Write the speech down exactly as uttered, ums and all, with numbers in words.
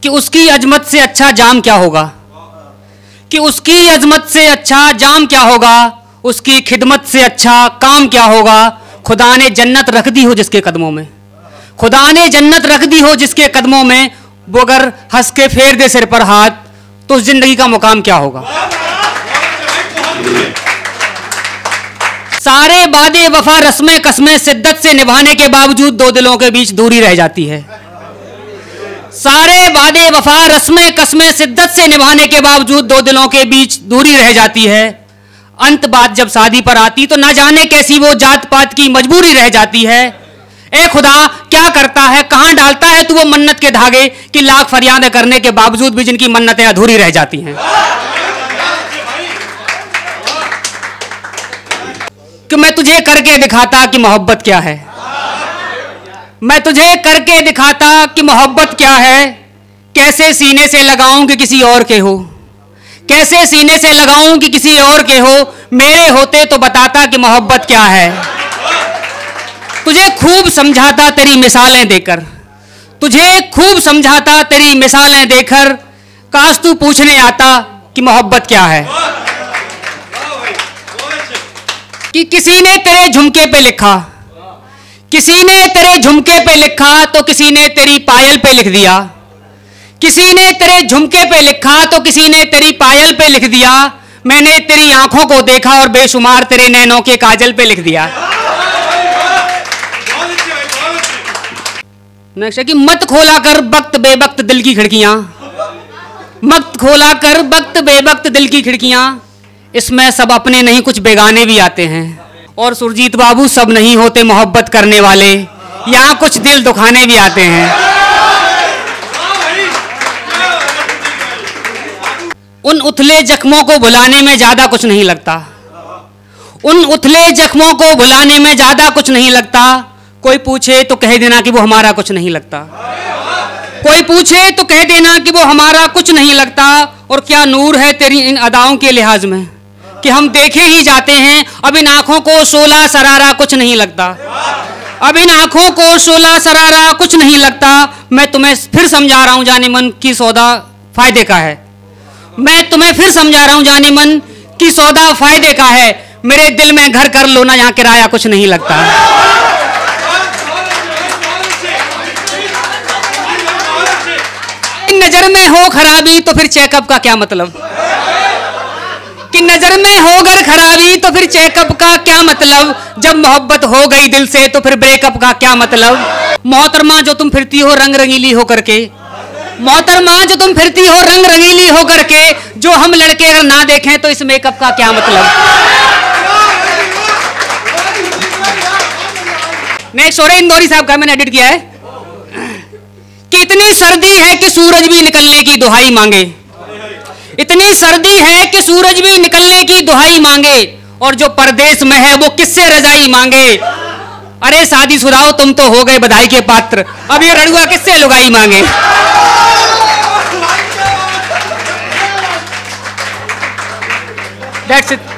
कि उसकी अजमत से अच्छा जाम क्या होगा, कि उसकी अजमत से अच्छा जाम क्या होगा, उसकी खिदमत से अच्छा काम क्या होगा। खुदा ने जन्नत रख दी हो जिसके कदमों में, खुदा ने जन्नत रख दी हो जिसके कदमों में, वो अगर हंस के फेर दे सिर पर हाथ तो उस जिंदगी का मुकाम क्या होगा। सारे वादे वफा रस्में कस्में शिद्दत से निभाने के बावजूद दो दिलों के बीच दूरी रह जाती है। सारे वादे वफा रस्में कस्में शिद्दत से निभाने के बावजूद दो दिलों के बीच दूरी रह जाती है। अंत बात जब शादी पर आती तो ना जाने कैसी वो जात पात की मजबूरी रह जाती है। ए खुदा क्या करता है, कहां डालता है तू वो मन्नत के धागे कि लाख फरियादें करने के बावजूद भी जिनकी मन्नतें अधूरी रह जाती हैं। कि मैं तुझे करके दिखाता कि मोहब्बत क्या है, मैं तुझे करके दिखाता कि मोहब्बत क्या है। कैसे सीने से लगाऊं कि किसी और के हो, कैसे सीने से लगाऊं कि किसी और के हो। मेरे होते तो बताता कि मोहब्बत क्या है। तुझे खूब समझाता तेरी मिसालें देकर, तुझे खूब समझाता तेरी मिसालें देकर। काश तू पूछने आता कि मोहब्बत क्या है। कि किसी ने तेरे झुमके पे लिखा, किसी ने तेरे झुमके पे लिखा तो किसी ने तेरी पायल पे लिख दिया। किसी ने तेरे झुमके पे लिखा तो किसी ने तेरी पायल पे लिख दिया। मैंने तेरी आंखों को देखा और बेशुमार तेरे नैनों के काजल पे लिख दिया। नेक्स्ट है कि मत खोला कर वक्त बेवक्त दिल की खिड़कियां, मत खोला कर वक्त बेवक्त दिल की खिड़कियां। इसमें सब अपने नहीं कुछ बेगाने भी आते हैं। और सुरजीत बाबू सब नहीं होते मोहब्बत करने वाले, यहाँ कुछ दिल दुखाने भी आते हैं। उन उथले जख्मों को भुलाने में ज्यादा कुछ नहीं लगता, उन उथले जख्मों को भुलाने में ज्यादा कुछ नहीं लगता। कोई पूछे तो कह देना कि वो हमारा कुछ नहीं लगता, कोई पूछे तो कह देना कि वो हमारा कुछ नहीं लगता। और क्या नूर है तेरी इन अदाओं के लिहाज में कि हम देखे ही जाते हैं। अब इन आंखों को शोला सरारा कुछ नहीं लगता, अब इन आंखों को शोला सरारा कुछ नहीं लगता। मैं तुम्हें फिर समझा रहा हूं जाने मन की सौदा फायदे का है, मैं तुम्हें फिर समझा रहा हूं जाने मन की सौदा फायदे का है। मेरे दिल में घर कर लो ना, यहाँ किराया कुछ नहीं लगता। नजर में हो खराबी तो फिर चेकअप का क्या मतलब, कि नजर में हो घर खराबी तो फिर चेकअप का क्या मतलब। जब मोहब्बत हो गई दिल से तो फिर ब्रेकअप का क्या मतलब। मोहतरमा जो तुम फिरती हो रंग रंगीली हो करके, मोहतरमा जो तुम फिरती हो रंग रंगीली हो करके, जो हम लड़के अगर ना देखें तो इस मेकअप का क्या मतलब। नेक्स्ट और इंदौरी साहब का मैंने एडिट किया है कि इतनी सर्दी है कि सूरज भी निकलने की दुहाई मांगे, इतनी सर्दी है कि सूरज भी निकलने की दुहाई मांगे। और जो परदेश में है वो किससे रजाई मांगे। अरे शादीशुदा हो तुम तो हो गए बधाई के पात्र, अब ये रड़ुआ किससे लुगाई मांगे। That's it.